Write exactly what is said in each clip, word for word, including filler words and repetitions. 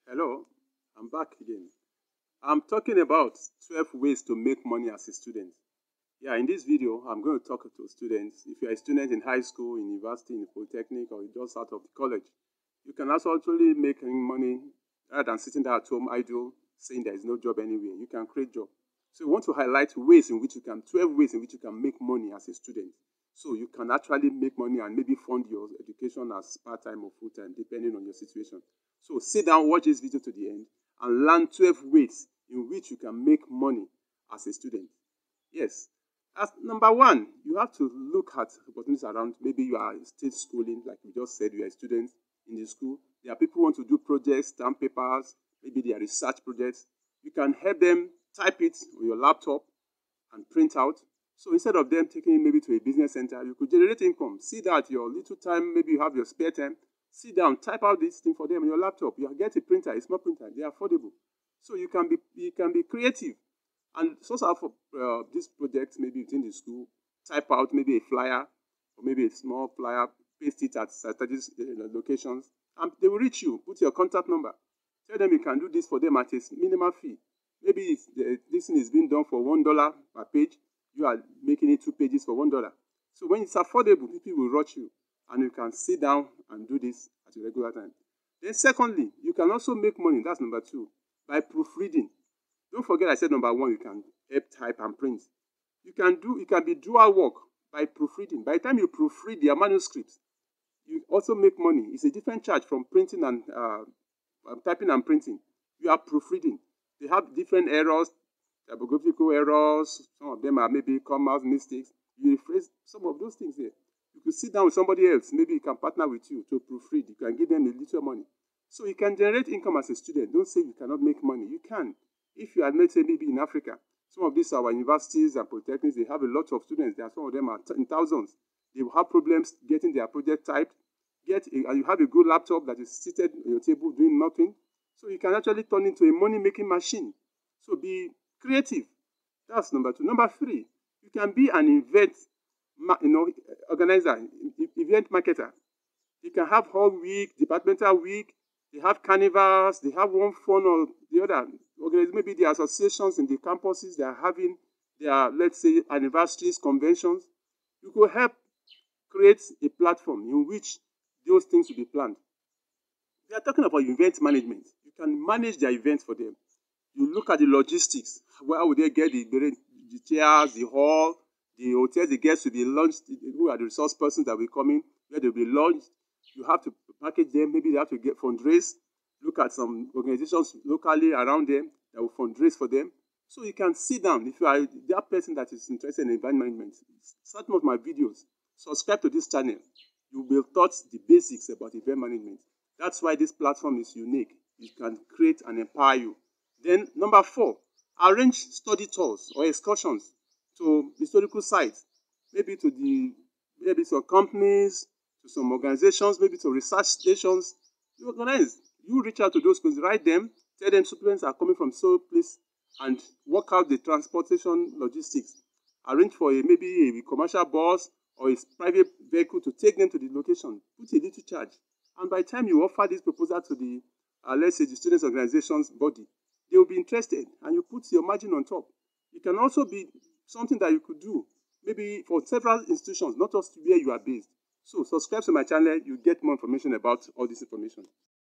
Hello, I'm back again. I'm talking about twelve ways to make money as a student. Yeah, in this video, I'm going to talk to students. If you're a student in high school, in university, in polytechnic, or just out of the college, you can also actually make money rather than sitting there at home idle, saying there is no job anywhere. You can create job. So we want to highlight ways in which you can, twelve ways in which you can make money as a student. So you can actually make money and maybe fund your education as part-time or full-time, depending on your situation. So sit down, watch this video to the end, and learn twelve ways in which you can make money as a student. Yes. As number one, you have to look at opportunities around. Maybe you are still schooling, like we just said, you are a student in the school. There are people who want to do projects, stamp papers, maybe they are research projects. You can help them type it on your laptop and print out. So instead of them taking it maybe to a business center, you could generate income. See that your little time, maybe you have your spare time, sit down, type out this thing for them on your laptop. You get a printer, a small printer, they are affordable. So you can be you can be creative. And so for uh, this project, maybe within the school, type out maybe a flyer or maybe a small flyer, paste it at strategic uh, locations, and they will reach you. Put your contact number. Tell them you can do this for them at a minimal fee. Maybe if the, this thing is being done for one dollar per page, you are making it two pages for one dollar. So when it's affordable, people will rush you, and you can sit down and do this at a regular time. Then secondly, you can also make money. That's number two, by proofreading. Don't forget I said number one, you can help type and print. You can do, it can be dual work by proofreading. By the time you proofread their manuscripts, you also make money. It's a different charge from printing and uh, typing and printing. You are proofreading. They have different errors, typographical errors. Some of them are maybe comma mistakes. You rephrase some of those things there. You could sit down with somebody else. Maybe he can partner with you to proofread. You can give them a little money. So you can generate income as a student. Don't say you cannot make money. You can. If you are, let's say, maybe in Africa, some of these our universities and polytechnics, they have a lot of students. There are some of them are in thousands. They will have problems getting their project typed. Get a, and you have a good laptop that is seated on your table doing nothing. So you can actually turn into a money-making machine. So be creative. That's number two. Number three, you can be an event, you know, organizer, event marketer. You can have whole week, departmental week. They have carnivals. They have one fun or the other. Maybe the associations in the campuses, they are having their, let's say, anniversaries, conventions. You could help create a platform in which those things will be planned. They are talking about event management. You can manage their events for them. You look at the logistics. Where would they get the, the chairs, the hall, the hotels, the guests will be launched, who are the resource persons that will be coming, where they'll be launched. You have to package them. Maybe they have to get fundraise. Look at some organizations locally around them that will fundraise for them. So you can sit down. If you are that person that is interested in event management, start some of my videos. Subscribe to this channel. You will be taught the basics about event management. That's why this platform is unique. It can create and empower you. Then number four, arrange study tours or excursions to historical sites, maybe to the maybe to companies, to some organizations, maybe to research stations. You organize. You reach out to those people, write them, tell them students are coming from so place, and work out the transportation logistics. Arrange for a, maybe a commercial bus or a private vehicle to take them to the location. Put a little charge. And by the time you offer this proposal to the, uh, let's say, the students' organization's body, they will be interested, and you put your margin on top. It can also be something that you could do, maybe for several institutions, not just where you are based. So subscribe to my channel, you get more information about all this information.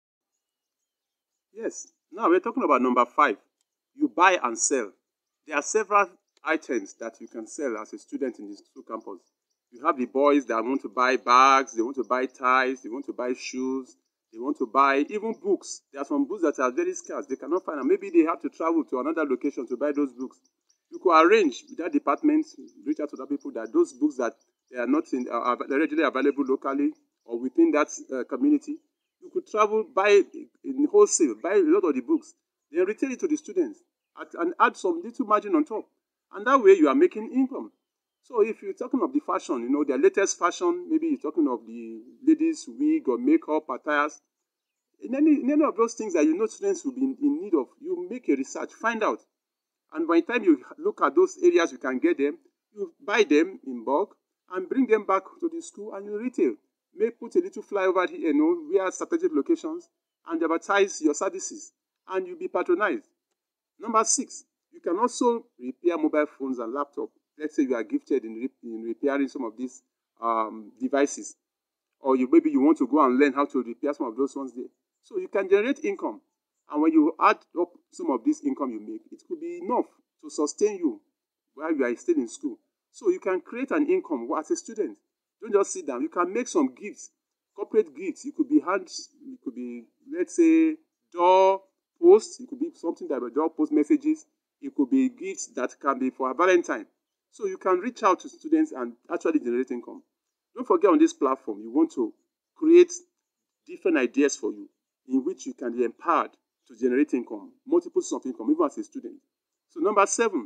Yes, now we're talking about number five. You buy and sell. There are several items that you can sell as a student in this school campus. You have the boys that want to buy bags, they want to buy ties, they want to buy shoes, they want to buy even books. There are some books that are very scarce. They cannot find them. Maybe they have to travel to another location to buy those books. You could arrange with that department, reach out to the people that those books that they are not in, are readily available locally or within that uh, community. You could travel, buy in wholesale, buy a lot of the books, then retail it to the students and add some little margin on top. And that way you are making income. So if you're talking of the fashion, you know, the latest fashion, maybe you're talking of the ladies' wig or makeup, attires, in any, in any of those things that you know students will be in, in need of, you make a research, find out. And by the time you look at those areas you can get them, you buy them in bulk and bring them back to the school and you retail. May put a little flyover here, you know, where strategic locations. and advertise your services, and you'll be patronized. Number six, you can also repair mobile phones and laptops. Let's say you are gifted in, rep in repairing some of these um, devices, or you maybe you want to go and learn how to repair some of those ones there. So you can generate income, and when you add up some of this income you make, it could be enough to sustain you while you are still in school. So you can create an income as a student. Don't just sit down. You can make some gifts, corporate gifts. It could be hands, it could be, let's say, door posts. It could be something that will door post messages. It could be gifts that can be for a Valentine. So you can reach out to students and actually generate income. Don't forget, on this platform, you want to create different ideas for you in which you can be empowered to generate income, multiple sources of income, even as a student. So number seven,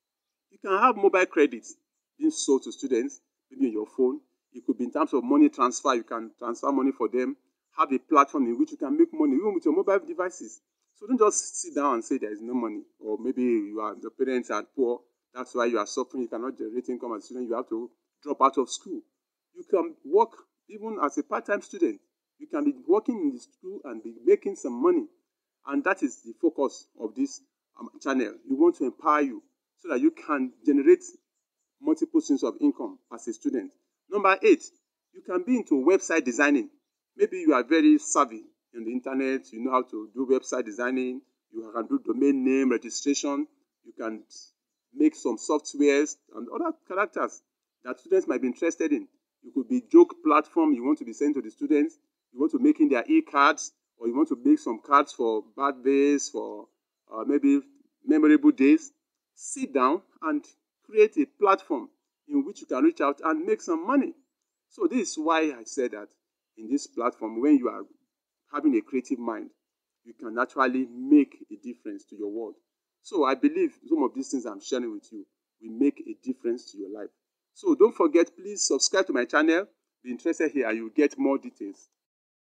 you can have mobile credits being sold to students, maybe on your phone. It could be in terms of money transfer. You can transfer money for them, have a platform in which you can make money, even with your mobile devices. So don't just sit down and say there is no money, or maybe you are, the parents are poor, that's why you are suffering, you cannot generate income as a student, you have to drop out of school. You can work even as a part-time student. You can be working in the school and be making some money. And that is the focus of this um, channel. We want to empower you so that you can generate multiple streams of income as a student. Number eight, you can be into website designing. Maybe you are very savvy in the internet, you know how to do website designing, you can do domain name registration, you can make some softwares and other characters that students might be interested in. You could be joke platform you want to be sent to the students, you want to make in their e-cards, or you want to make some cards for birthdays, for uh, maybe memorable days. Sit down and create a platform in which you can reach out and make some money. So this is why I said that in this platform, when you are having a creative mind, you can actually make a difference to your world. So I believe some of these things I'm sharing with you will make a difference to your life. So don't forget, please subscribe to my channel. Be interested here and you'll get more details.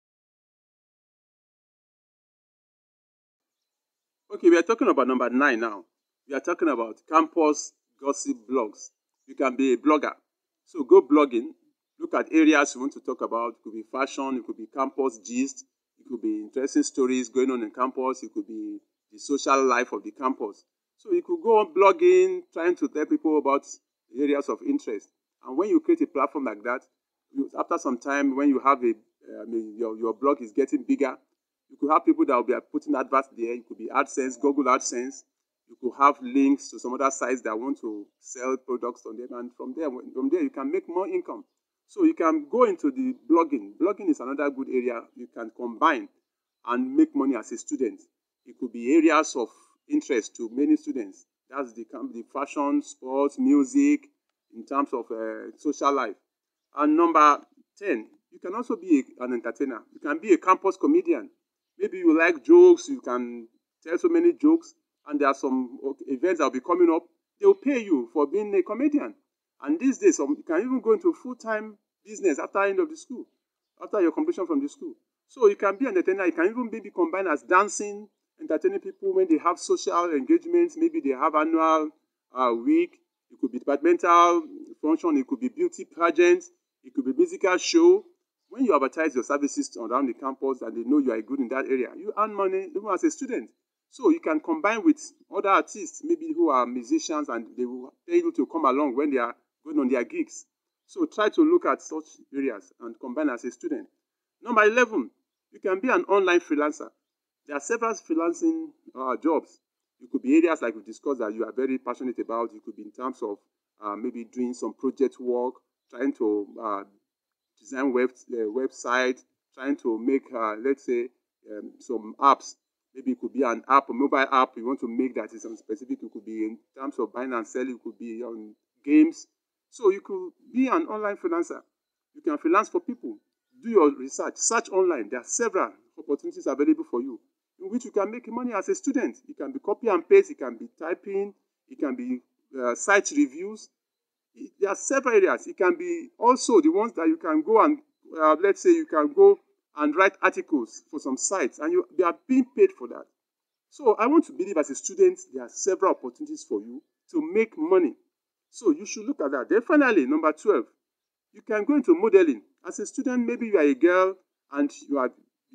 Okay, we are talking about number nine now. We are talking about campus gossip blogs. You can be a blogger. So go blogging. Look at areas you want to talk about. It could be fashion. It could be campus gist. It could be interesting stories going on in campus. It could be the social life of the campus. So you could go on blogging, trying to tell people about areas of interest. And when you create a platform like that, you, after some time, when you have a, uh, I mean, your, your blog is getting bigger, you could have people that will be putting adverts there. It could be AdSense, Google AdSense. You could have links to some other sites that want to sell products on them. And from there, from there, you can make more income. So you can go into the blogging. Blogging is another good area you can combine and make money as a student. It could be areas of interest to many students. That's the, the fashion, sports, music, in terms of uh, social life. And number ten, you can also be a, an entertainer. You can be a campus comedian. Maybe you like jokes, you can tell so many jokes, and there are some events that will be coming up. They will pay you for being a comedian. And these days, you can even go into full-time business after the end of the school, after your completion from the school. So you can be an entertainer. You can even maybe combine as dancing, entertaining people when they have social engagements. Maybe they have annual uh, week. It could be departmental function. It could be beauty pageant. It could be musical show. When you advertise your services around the campus and they know you are good in that area, you earn money even as a student. So you can combine with other artists, maybe who are musicians, and they will pay you to come along when they are going on their gigs. So try to look at such areas and combine as a student. Number eleven, you can be an online freelancer. There are several freelancing uh, jobs. It could be areas like we discussed that you are very passionate about. It could be in terms of uh, maybe doing some project work, trying to uh, design web, uh, website, trying to make, uh, let's say, um, some apps. Maybe it could be an app, a mobile app you want to make that is specific. It could be in terms of buying and selling. It could be on games. So you could be an online freelancer. You can freelance for people. Do your research. Search online. There are several opportunities available for you in which you can make money as a student. It can be copy and paste. It can be typing. It can be uh, site reviews. It, there are several areas. It can be also the ones that you can go and, uh, let's say you can go and write articles for some sites, and you, they are being paid for that. So I want to believe as a student, there are several opportunities for you to make money. So you should look at that. Then finally, number twelve, you can go into modeling. As a student, maybe you are a girl and you are,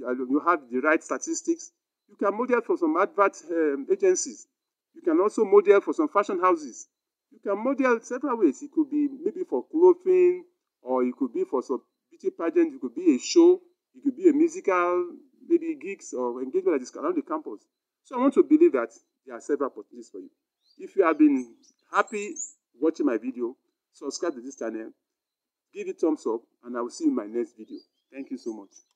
you, are, you have the right statistics, you can model for some advert um, agencies. You can also model for some fashion houses. You can model several ways. It could be maybe for clothing, or it could be for some beauty pageant, it could be a show, it could be a musical, maybe gigs or engagement that is around the campus. So I want to believe that there are several opportunities for you. If you have been happy watching my video, subscribe to this channel, give it thumbs up, and I will see you in my next video. Thank you so much.